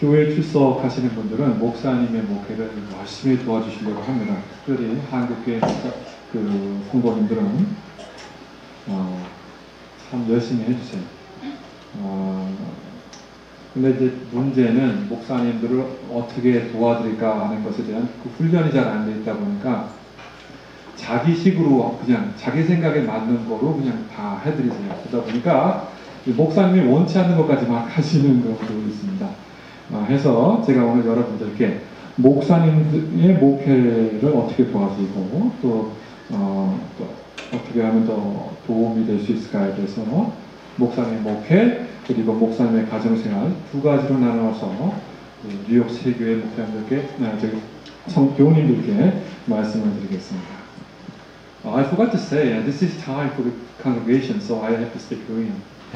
교회 출석하시는 분들은 목사님의 목회를 열심히 도와주시려고 합니다. 특별히 한국교회 그 성도님들은 참 열심히 해주세요. 근데 이제 문제는 목사님들을 어떻게 도와드릴까 하는 것에 대한 그 훈련이 잘 안 돼 있다 보니까 자기식으로 그냥 자기 생각에 맞는 거로 그냥 다 해드리세요. 그러다 보니까 목사님이 원치 않는 것까지 막 하시는 것도 있습니다. 해서 제가 오늘 여러분들께 목사님의 목회를 어떻게 도와드리고 또 어떻게 하면 더 도움이 될 수 있을까에 대해서 목사님의 목회 그리고 목사님의 가정생활 두 가지로 나누어서 뉴욕 세교회 목사님들께 교우님들께 말씀을 드리겠습니다. I forgot to say this is time for the congregation, so I have to speak Korean.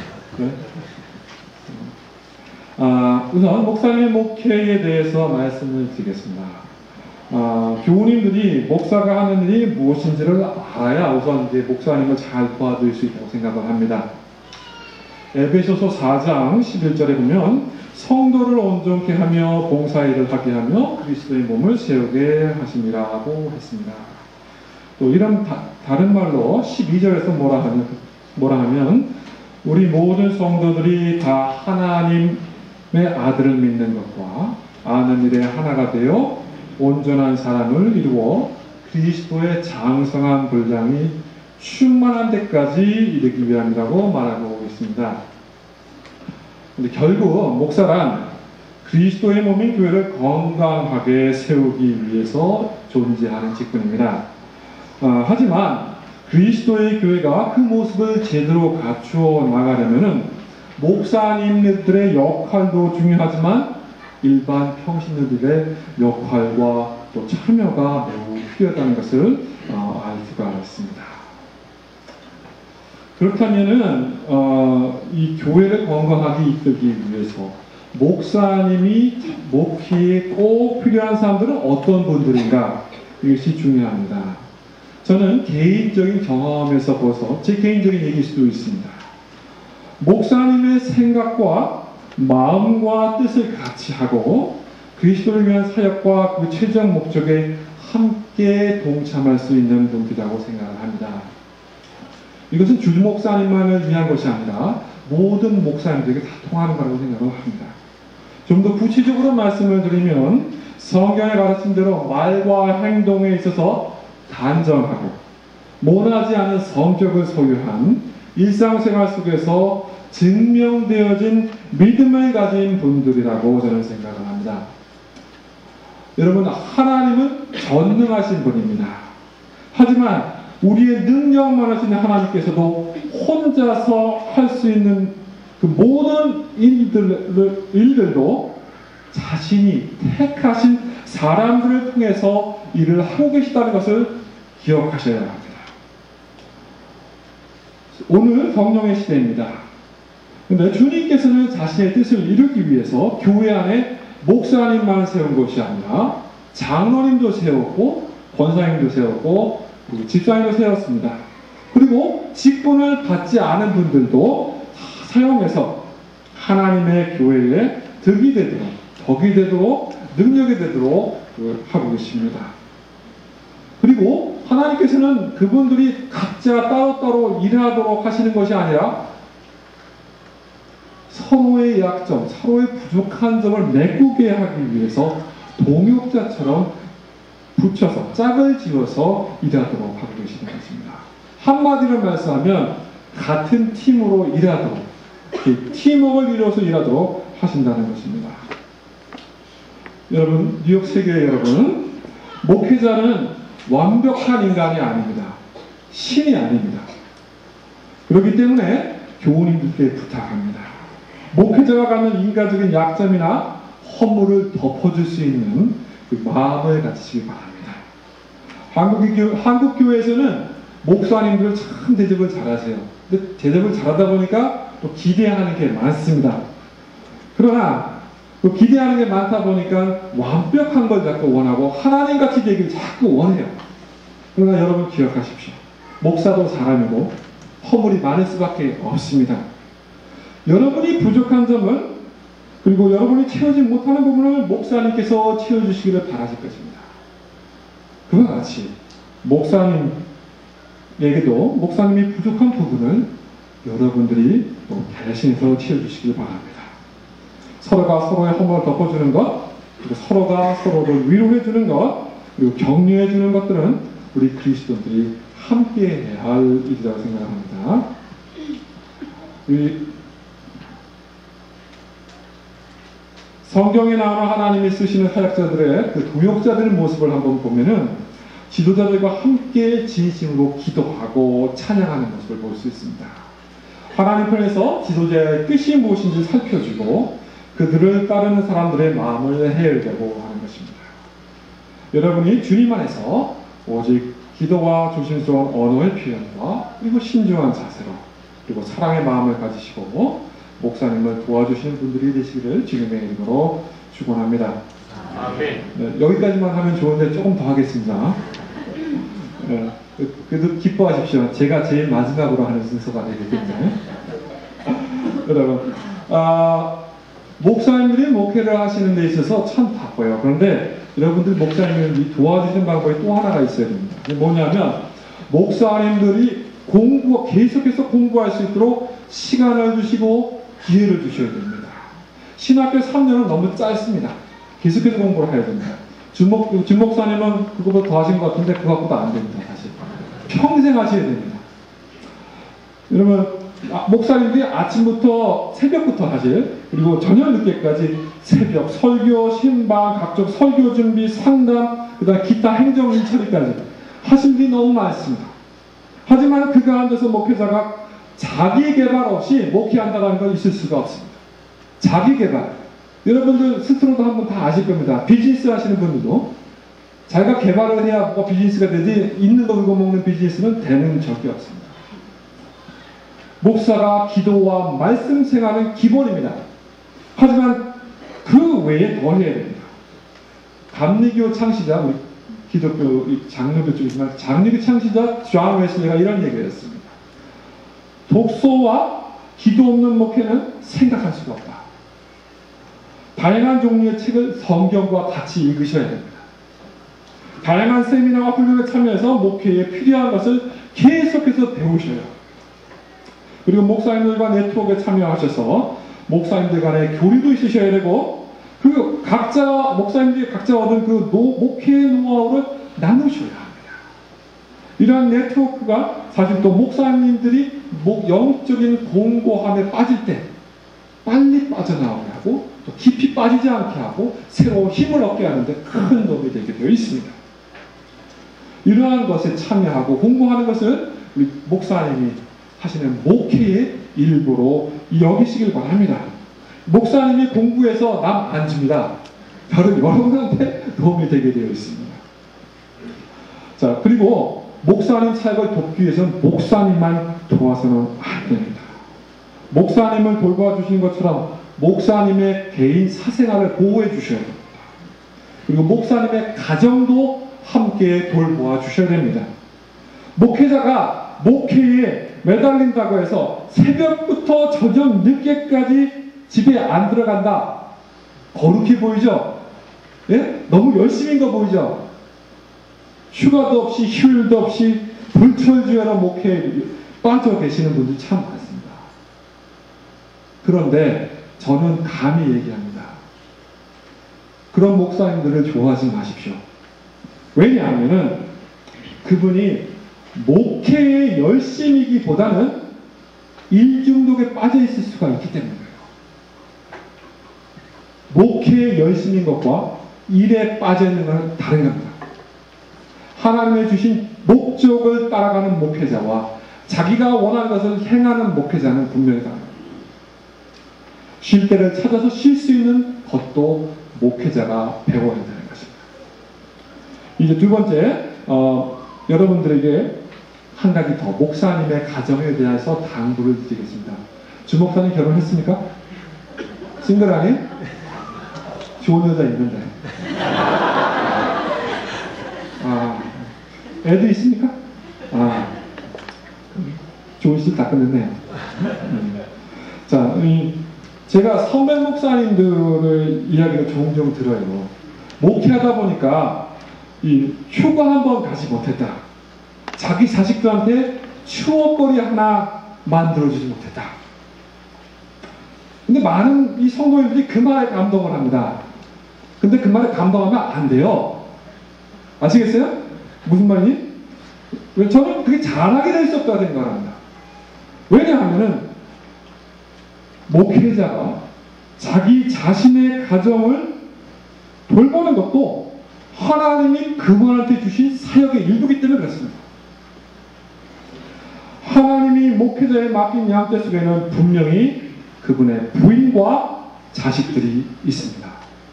우선 목사님의 목회에 대해서 말씀을 드리겠습니다. 교우님들이 목사가 하는 일이 무엇인지를 알아야 우선 이제 목사님을 잘 도와드릴 수 있다고 생각을 합니다. 에베소서 4장 11절에 보면 성도를 온전케 하며 봉사일을 하게 하며 그리스도의 몸을 세우게 하심이라고 했습니다. 또 이런 다른 말로 12절에서 뭐라 하면 우리 모든 성도들이 다 하나님의 아들을 믿는 것과 아는 일에 하나가 되어 온전한 사람을 이루어 그리스도의 장성한 분량이 충만한 데까지 이르기 위함이라고 말하고 있습니다. 근데 결국 목사란 그리스도의 몸인 교회를 건강하게 세우기 위해서 존재하는 직분입니다. 하지만 그리스도의 교회가 그 모습을 제대로 갖추어 나가려면 목사님들의 역할도 중요하지만 일반 평신도들의 역할과 또 참여가 매우 필요하다는 것을 알 수가 있습니다. 그렇다면은 이 교회를 건강하게 이끌기 위해서 목사님이 목회에 꼭 필요한 사람들은 어떤 분들인가 이것이 중요합니다. 저는 개인적인 경험에서 벌써 제 개인적인 얘기일 수도 있습니다. 목사님의 생각과 마음과 뜻을 같이 하고 그리스도를 위한 사역과 그 최종 목적에 함께 동참할 수 있는 분들이라고 생각을 합니다. 이것은 주주 목사님만을 위한 것이 아니라 모든 목사님들에게 다 통하는 거라고 생각을 합니다. 좀 더 구체적으로 말씀을 드리면 성경에 가르친 대로 말과 행동에 있어서 단정하고 모나지 않은 성격을 소유한 일상생활 속에서 증명되어진 믿음을 가진 분들이라고 저는 생각을 합니다. 여러분, 하나님은 전능하신 분입니다. 하지만 우리의 능력만 하시는 하나님께서도 혼자서 할 수 있는 그 모든 일들도 자신이 택하신 사람들을 통해서 일을 하고 계시다는 것을 기억하셔야 합니다. 오늘 성령의 시대입니다. 그런데 주님께서는 자신의 뜻을 이루기 위해서 교회 안에 목사님만 세운 것이 아니라 장로님도 세웠고 권사님도 세웠고 집사님도 세웠습니다. 그리고 직분을 받지 않은 분들도 사용해서 하나님의 교회에 덕이 되도록 능력이 되도록 하고 계십니다. 그리고 하나님께서는 그분들이 각자 따로따로 일하도록 하시는 것이 아니라 서로의 약점, 서로의 부족한 점을 메꾸게 하기 위해서 동역자처럼 붙여서 짝을 지어서 일하도록 하고 계시는 것입니다. 한마디로 말씀하면 같은 팀으로 일하도록, 팀워크를 이루어서 일하도록 하신다는 것입니다. 여러분, 뉴욕 세교회 여러분, 목회자는 완벽한 인간이 아닙니다. 신이 아닙니다. 그렇기 때문에 교우님들께 부탁합니다. 목회자가 갖는 인간적인 약점이나 허물을 덮어줄 수 있는 그 마음을 가지시기 바랍니다. 한국 교회에서는 목사님들 참 대접을 잘하세요. 근데 대접을 잘하다 보니까 또 기대하는 게 많습니다. 그러나 또 기대하는 게 많다 보니까 완벽한 걸 자꾸 원하고 하나님같이 되길 자꾸 원해요. 그러나 여러분 기억하십시오. 목사도 사람이고 허물이 많을 수밖에 없습니다. 여러분이 부족한 점은 그리고 여러분이 채우지 못하는 부분을 목사님께서 채워주시기를 바라실 것입니다. 그와 같이 목사님에게도 목사님이 부족한 부분을 여러분들이 또 대신해서 채워주시길 바랍니다. 서로가 서로의 허물을 덮어주는 것, 그리고 서로가 서로를 위로해주는 것, 그리고 격려해주는 것들은 우리 그리스도인들이 함께 해야 할 일이라고 생각합니다. 우리 성경에 나오는 하나님이 쓰시는 사역자들의 그 동역자들의 모습을 한번 보면은 지도자들과 함께 진심으로 기도하고 찬양하는 모습을 볼 수 있습니다. 하나님 편에서 지도자의 뜻이 무엇인지 살펴주고 그들을 따르는 사람들의 마음을 헤아리려고 하는 것입니다. 여러분이 주님 안에서 오직 기도와 조심스러운 언어의 표현과 그리고 신중한 자세로 그리고 사랑의 마음을 가지시고 목사님을 도와주시는 분들이 되시기를 주님의 이름으로 축원합니다. 아멘. 네, 여기까지만 하면 좋은데 조금 더 하겠습니다. 네, 그래도 기뻐하십시오. 제가 제일 마지막으로 하는 순서가 되기 때문에. 여러분, 목사님들이 목회를 하시는 데 있어서 참 바빠요. 그런데 여러분들 목사님들이 도와주시는 방법이 또 하나가 있어야 됩니다. 뭐냐면 목사님들이 계속해서 공부할 수 있도록 시간을 주시고 기회를 주셔야 됩니다. 신학교 3년은 너무 짧습니다. 계속해서 공부를 해야 됩니다. 준목사님은 그거보다 더 하신 것 같은데 그것보다 안 됩니다. 사실 평생 하셔야 됩니다. 여러분 목사님들이 아침부터 새벽부터 사실 그리고 저녁 늦게까지 새벽 설교, 신방, 각종 설교 준비, 상담, 그다음 기타 행정 처리까지 하신 일이 너무 많습니다. 하지만 그 가운데서 목회자가 자기 개발 없이 목회한다는 건 있을 수가 없습니다. 자기 개발. 여러분들 스스로도 한번 다 아실 겁니다. 비즈니스 하시는 분들도 자기가 개발을 해야 뭐가 비즈니스가 되지 있는 거 그거 먹는 비즈니스는 되는 적이 없습니다. 목사가 기도와 말씀 생활은 기본입니다. 하지만 그 외에 더 해야 됩니다. 감리교 창시자, 우리 기독교 장로교 쪽이지만 장로교 창시자 존 웨슬리가 이런 얘기를 했습니다. 독서와 기도 없는 목회는 생각할 수가 없다. 다양한 종류의 책을 성경과 같이 읽으셔야 됩니다. 다양한 세미나와 훈련에 참여해서 목회에 필요한 것을 계속해서 배우셔요. 그리고 목사님들과 네트워크에 참여하셔서 목사님들 간의 교류도 있으셔야 되고 그 목사님들이 각자 얻은 그 목회의 노하우를 나누셔야 합니다. 이러한 네트워크가 사실 또 목사님들이 영적인 공고함에 빠질 때 빨리 빠져나오게 하고 또 깊이 빠지지 않게 하고 새로운 힘을 얻게 하는데 큰 도움이 되게 되어 있습니다. 이러한 것에 참여하고 공부하는 것을 우리 목사님이 하시는 목회의 일부로 여기시길 바랍니다. 목사님이 공부해서 남 안 줍니다. 바로 여러분한테 도움이 되게 되어 있습니다. 자, 그리고 목사님 사역을 돕기 위해서는 목사님만 도와서는 안 됩니다. 목사님을 돌봐주신 것처럼 목사님의 개인 사생활을 보호해 주셔야 됩니다. 그리고 목사님의 가정도 함께 돌보아 주셔야 됩니다. 목회자가 목회에 매달린다고 해서 새벽부터 저녁 늦게까지 집에 안 들어간다. 거룩해 보이죠? 예? 너무 열심인 거 보이죠? 휴가도 없이 휴일도 없이 불철주야로 목회에 빠져 계시는 분들이 참 많습니다. 그런데 저는 감히 얘기합니다. 그런 목사님들을 좋아하지 마십시오. 왜냐하면 그분이 목회의 열심이기보다는 일 중독에 빠져 있을 수가 있기 때문이에요. 목회의 열심인 것과 일에 빠져 있는 것은 다른 겁니다. 하나님의 주신 목적을 따라가는 목회자와 자기가 원하는 것을 행하는 목회자는 분명히 다릅니다. 쉴 때를 찾아서 쉴 수 있는 것도 목회자가 배워야 되는 것입니다. 이제 두 번째, 여러분들에게 한 가지 더 목사님의 가정에 대해서 당부를 드리겠습니다. 주목사님 결혼했습니까? 싱글 아니? 좋은 여자 있는데. 애도 있습니까? 좋은 시집 다 끝냈네요. 자, 제가 선배 목사님들의 이야기를 종종 들어요. 목회하다 보니까 이 휴가 한번 가지 못했다. 자기 자식들한테 추억거리 하나 만들어주지 못했다. 근데 많은 이 성도님들이 그 말에 감동을 합니다. 근데 그 말에 감동하면 안 돼요. 아시겠어요? 무슨 말이니? 저는 그게 잘하게 될 수 없다고 생각합니다. 왜냐하면은 목회자가 자기 자신의 가정을 돌보는 것도 하나님이 그분한테 주신 사역의 일부이기 때문에 그렇습니다. 하나님이 목회자에 맡긴 양떼 속에는 분명히 그분의 부인과 자식들이 있습니다.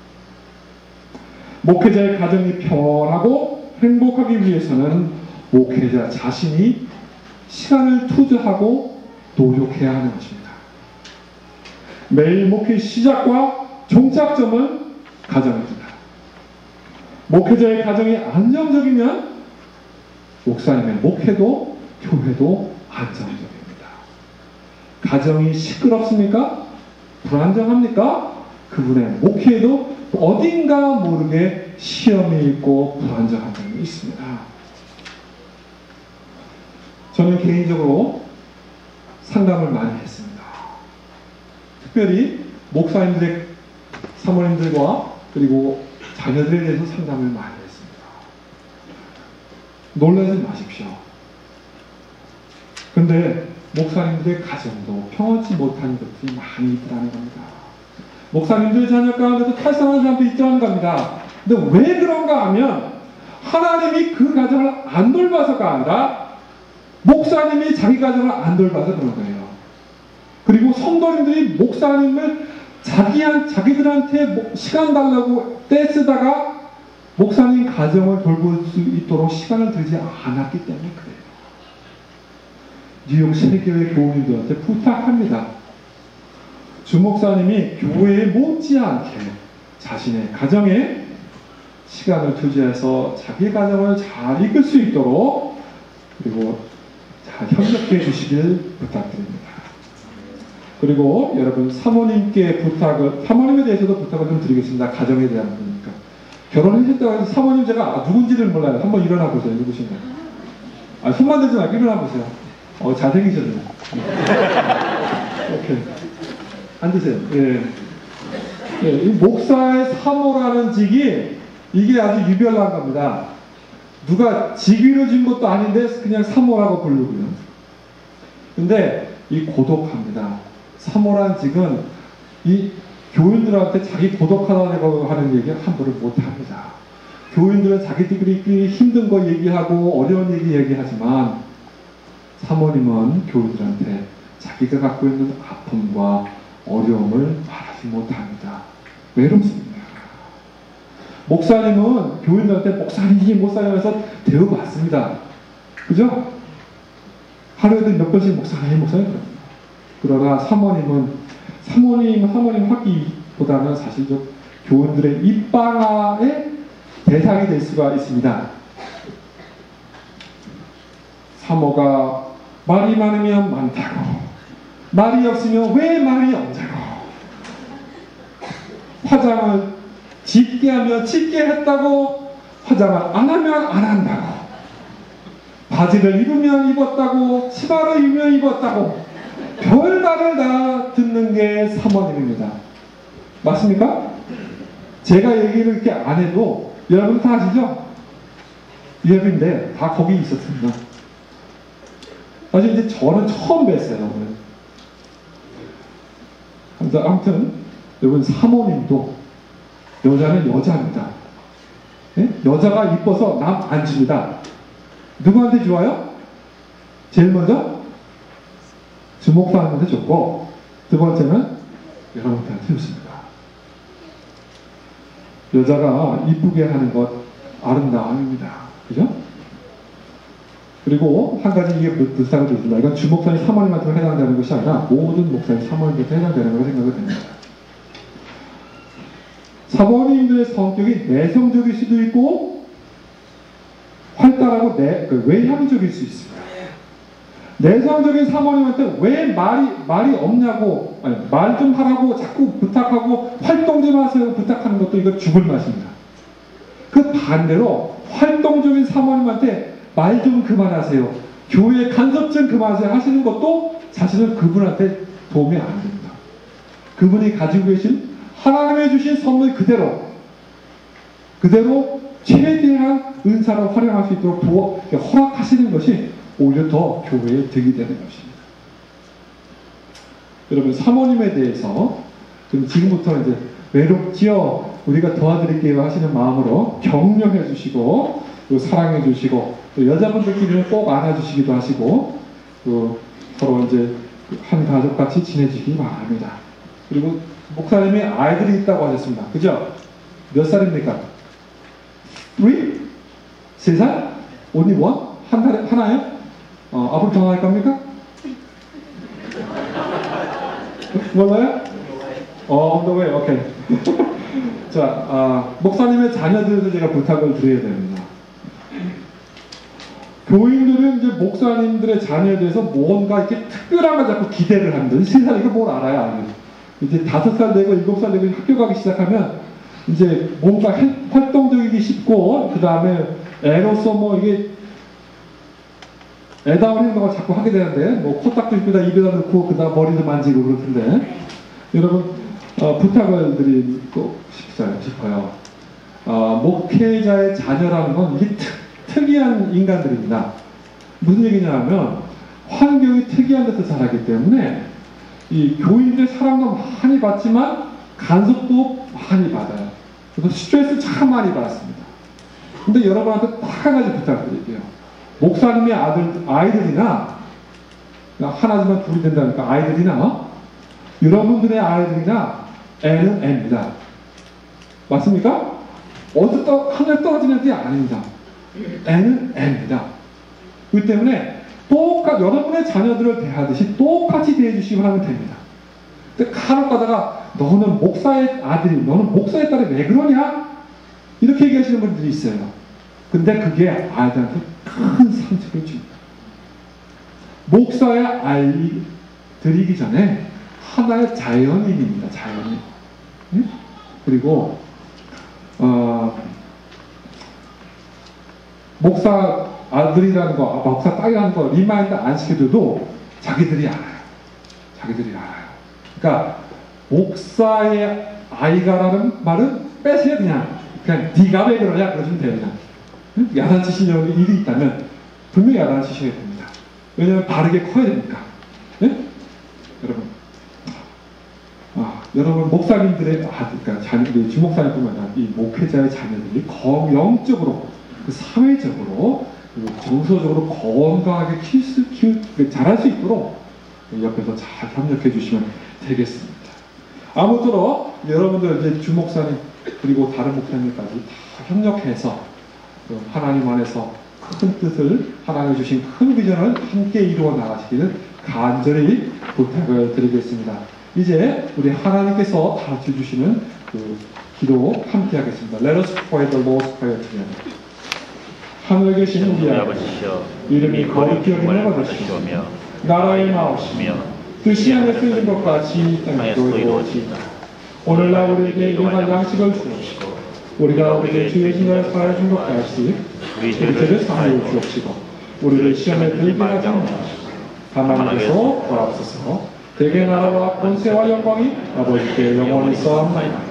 목회자의 가정이 평온하고 행복하기 위해서는 목회자 자신이 시간을 투자하고 노력해야 하는 것입니다. 매일 목회 시작과 종착점은 가정입니다. 목회자의 가정이 안정적이면 목사님의 목회도 교회도 안정적입니다. 가정이 시끄럽습니까? 불안정합니까? 그분의 목회에도 어딘가 모르게 시험이 있고 불안정한 점이 있습니다. 저는 개인적으로 상담을 많이 했습니다. 특별히 목사님들의 사모님들과 그리고 자녀들에 대해서 상담을 많이 했습니다. 놀라지 마십시오. 근데 목사님들의 가정도 평온치 못한 것들이 많이 있다는 겁니다. 목사님들 자녀 가운데도 탈선한 사람도 있다는 겁니다. 근데 왜 그런가 하면 하나님이 그 가정을 안 돌봐서가 아니라 목사님이 자기 가정을 안 돌봐서 그런 거예요. 그리고 성도님들이 목사님을 자기들한테 시간 달라고 떼쓰다가 목사님 가정을 돌볼 수 있도록 시간을 들지 않았기 때문에 그래요. 뉴욕 세교회 교우님들한테 부탁합니다. 주목사님이 교회에 못지않게 자신의 가정에 시간을 투자해서 자기 가정을 잘 이끌 수 있도록 그리고 잘 협력해 주시길 부탁드립니다. 그리고 여러분 사모님께 사모님에 대해서도 부탁을 좀 드리겠습니다. 가정에 대한 거니까. 결혼하셨다고 해서 사모님 제가 누군지를 몰라요. 한번 일어나 보세요. 누구신가요? 손만 들지 말고 일어나 보세요. 잘생기셨네요. 오케이. 앉으세요. 예. 예, 이 목사의 사모라는 직이 이게 아주 유별난 겁니다. 누가 직위를 준 것도 아닌데 그냥 사모라고 부르고요. 근데 이 고독합니다. 사모라는 직은 이 교인들한테 자기 고독하다고 하는 얘기 함부로 못합니다. 교인들은 자기들끼리 힘든 거 얘기하고 어려운 얘기하지만 사모님은 교인들한테 자기가 갖고 있는 아픔과 어려움을 말하지 못합니다. 외롭습니다. 목사님은 교인들한테 목사님 해서 대우받습니다. 그죠? 하루에도 몇 번씩 목사님 그럽니다. 그러나 사모님 하기보다는 사실 교인들의 입방아의 대상이 될 수가 있습니다. 사모가 말이 많으면 많다고, 말이 없으면 왜 말이 없냐고, 화장을 짙게 하면 짙게 했다고, 화장을 안 하면 안 한다고, 바지를 입으면 입었다고, 치마를 입으면 입었다고, 별말을 다 듣는 게 사모님입니다. 맞습니까? 제가 얘기를 이렇게 안 해도 여러분 다 아시죠? 예비인데 다 거기 있었습니다. 사실 이제 저는 처음 뵀어요, 오늘. 아무튼 여러분 사모님도 여자는 여자입니다. 네? 여자가 이뻐서 남 안 줍니다. 누구한테 좋아요? 제일 먼저 주목사님한테 좋고 두 번째는 여러분한테 좋습니다. 여자가 이쁘게 하는 것 아름다움입니다. 그죠? 그리고 한 가지 이게 불쌍하게 있습니다. 이건 주목사님 사모님한테 해당되는 것이 아니라 모든 목사님 사모님한테 해당되는 것으로 생각이 됩니다. 사모님들의 성격이 내성적일 수도 있고 활달하고 외향적일 수 있습니다. 내성적인 사모님한테 왜 말이 없냐고, 말 좀 하라고 자꾸 부탁하고 활동 좀 하세요 부탁하는 것도 이거 죽을 맛입니다. 그 반대로 활동적인 사모님한테 말 좀 그만하세요, 교회 간섭 좀 그만하세요 하시는 것도 사실은 그분한테 도움이 안 됩니다. 그분이 가지고 계신 하나님의 주신 선물 그대로 최대한 은사로 활용할 수 있도록 허락하시는 것이 오히려 더 교회에 득이 되는 것입니다. 여러분, 사모님에 대해서 지금부터 이제 외롭지요, 우리가 도와드릴게요 하시는 마음으로 격려해 주시고 또 사랑해 주시고 또 여자분들끼리는 꼭 안아주시기도 하시고 또 서로 이제 한 가족같이 지내주시기 바랍니다. 그리고 목사님이 아이들이 있다고 하셨습니다. 그죠? 몇 살입니까? 3? 3살? only one? 하나요? 앞으로 더 나을 겁니까? 몰라요? on the way, 오케이. 자, 목사님의 자녀들에서 제가 부탁을 드려야 됩니다. 교인들은 이제 목사님들의 자녀에 대해서 뭔가 이렇게 특별한 걸 자꾸 기대를 합니다. 3살 이거 뭘 알아요, 아니. 이제 5살 되고 7살 되고 학교 가기 시작하면 이제 뭔가 활동적이기 쉽고 그 다음에 애로서 뭐 이게 애다운 행동을 자꾸 하게 되는데 뭐 코딱지 입에다 입에다 넣고 그 다음 머리도 만지고 그렇던데 여러분 부탁을 드리고 싶어요. 목회자의 자녀라는 건 이게 특이한 인간들입니다. 무슨 얘기냐면 환경이 특이한 데서 자라기 때문에 이 교인들의 사랑도 많이 받지만 간섭도 많이 받아요. 그래서 스트레스 참 많이 받았습니다. 근데 여러분한테 딱 한 가지 부탁드릴게요. 목사님의 아이들이나 하나지만 둘이 된다니까 아이들이나 여러분들의 아이들이나 애는 애입니다. 맞습니까? 하늘 떨어지는 게 아닙니다. 애는 애입니다. 그렇기 때문에 여러분의 자녀들을 대하듯이 똑같이 대해주시고 하면 됩니다. 근데 간혹 가다가 너는 목사의 아들이, 너는 목사의 딸이 왜 그러냐? 이렇게 얘기하시는 분들이 있어요. 근데 그게 아이들한테 큰 상처를 줍니다. 목사의 아이 드리기 전에 하나의 자연인입니다. 자연인. 응? 그리고 목사 아들이라는 거, 목사 딸이라는 거 리마인드 안 시켜줘도 자기들이 알아요. 그러니까 목사의 아이가라는 말은 빼세요. 그냥 네가 왜 그러냐 그러시면 돼요. 그냥 야단치시려고 일이 있다면 분명히 야단치셔야 됩니다. 왜냐하면 바르게 커야 되니까. 네? 여러분 목사님들의 그러니까 자녀들이 주목사님뿐만 아니라 이 목회자의 자녀들이 영적으로 사회적으로 정서적으로 건강하게 잘할 수 있도록 옆에서 잘 협력해 주시면 되겠습니다. 아무쪼록 여러분들 이제 주목사님 그리고 다른 목사님까지 다 협력해서 하나님 안에서 큰 뜻을 하나님 주신 큰 비전을 함께 이루어 나가시기를 간절히 부탁을 드리겠습니다. 이제 우리 하나님께서 가르쳐 주시는 기도 함께 하겠습니다. Let us pray the Lord's Prayer together. 하늘에 계신 우리 아버지시여, 이름이 거룩히 여김을 받으시오며 나라의 나오시며 뜻이 하늘에서 이룬 것 같이 땅에도 이루어지이다. 오늘날 우리에게 일용할 양식을 주옵시고 우리가 우리에게 죄 지은 자를 사하여 준 것 같이 우리 죄를 사하여 주옵시고 우리를 시험에 들게 하지 마시고 다만 이에서 구하옵소서. 대개 나라와 권세와 영광이 아버지께 영원히 있사옵나이다.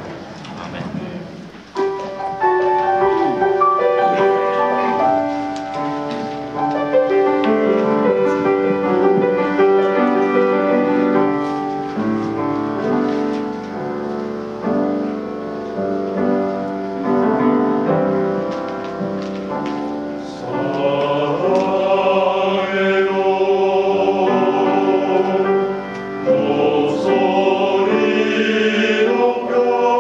목소리 높여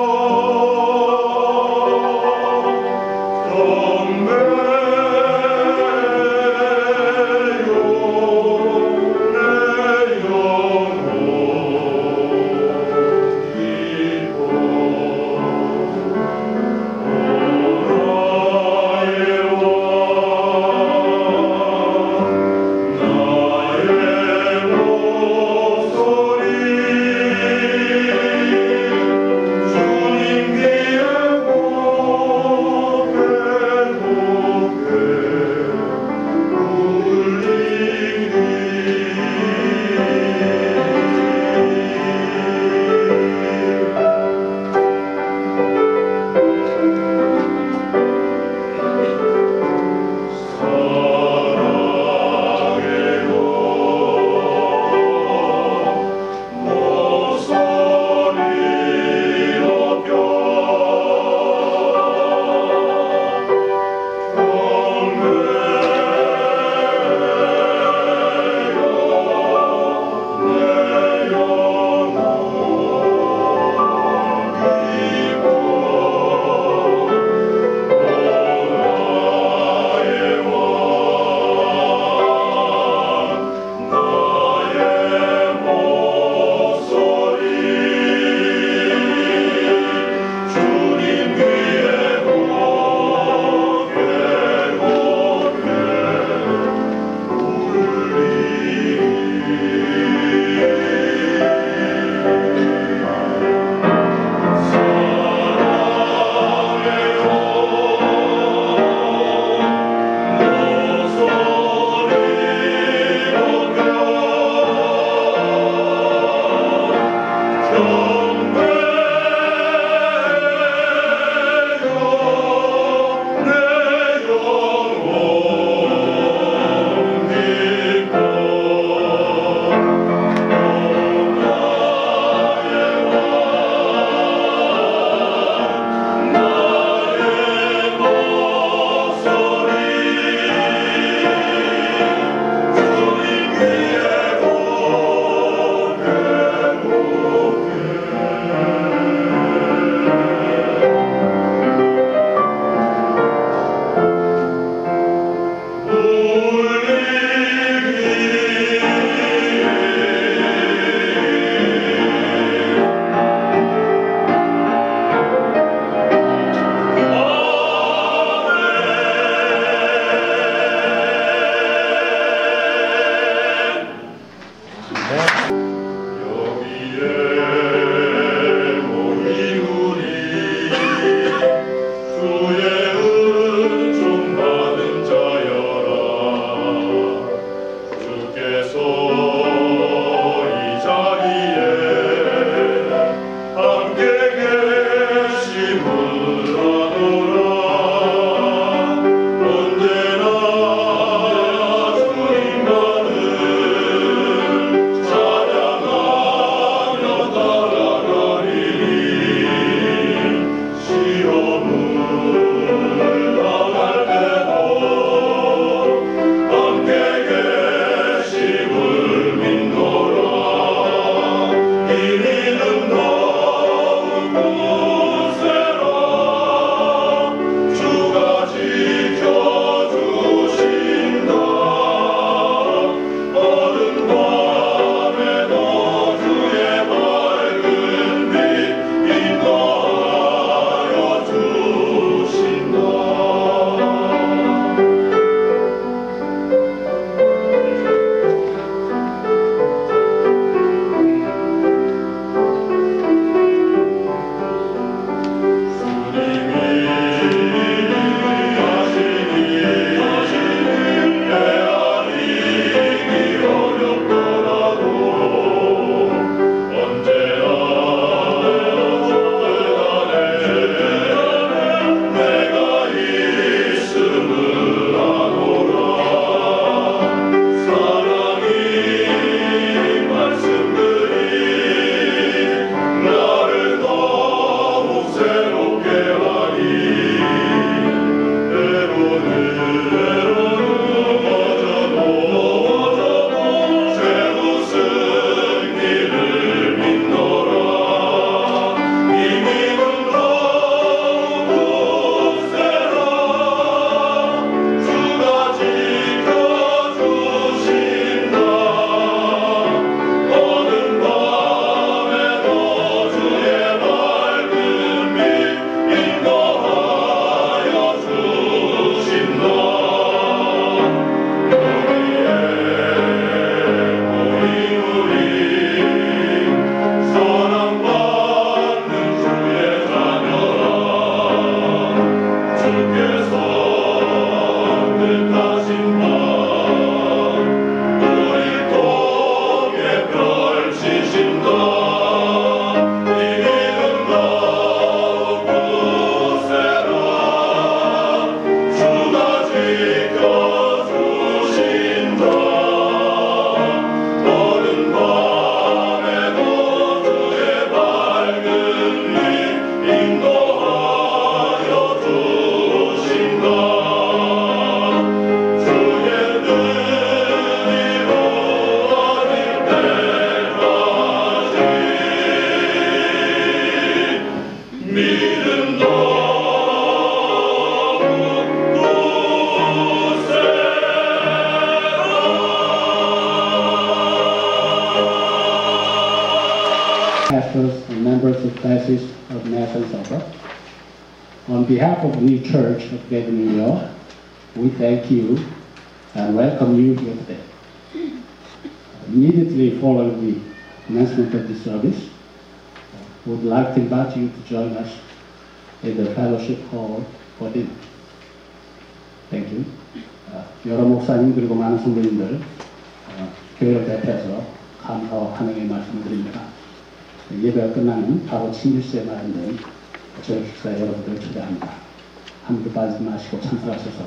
선서가 On behalf of New Church of Greater New York, we thank you and welcome you here today. Immediately following the commencement of this service, we would like to invite you to join us in the fellowship hall for dinner. Thank you. 여러 목사님 그리고 많은 성도님들 교회를 대표해서 감사와 환영의 말씀을 드립니다. 예배가 끝나는 바로 친길수에 마련된 저녁 식사에 여러분들을 초대합니다. 함께 빠지지 마시고 참석하셔서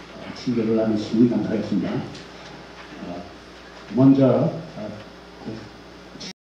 친교를 나누시면 감사하겠습니다. 먼저